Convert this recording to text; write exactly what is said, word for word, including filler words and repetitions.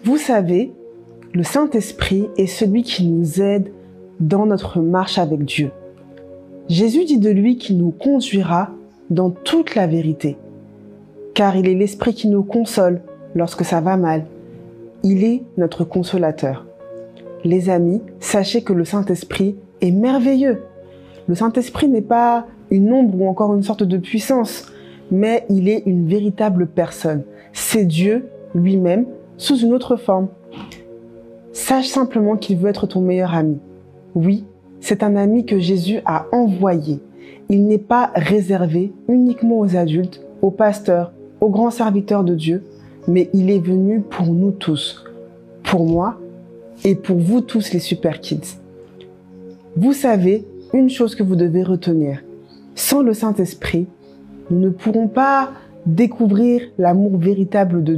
Vous savez, le Saint-Esprit est celui qui nous aide dans notre marche avec Dieu. Jésus dit de lui qu'il nous conduira dans toute la vérité, car il est l'Esprit qui nous console lorsque ça va mal. Il est notre consolateur. Les amis, sachez que le Saint-Esprit est merveilleux. Le Saint-Esprit n'est pas une ombre ou encore une sorte de puissance, mais il est une véritable personne. C'est Dieu lui-même sous une autre forme. Sache simplement qu'il veut être ton meilleur ami. Oui, c'est un ami que Jésus a envoyé. Il n'est pas réservé uniquement aux adultes, aux pasteurs, aux grands serviteurs de Dieu, mais il est venu pour nous tous, pour moi et pour vous tous les Super Kids. Vous savez, une chose que vous devez retenir, sans le Saint-Esprit, nous ne pourrons pas découvrir l'amour véritable de Dieu.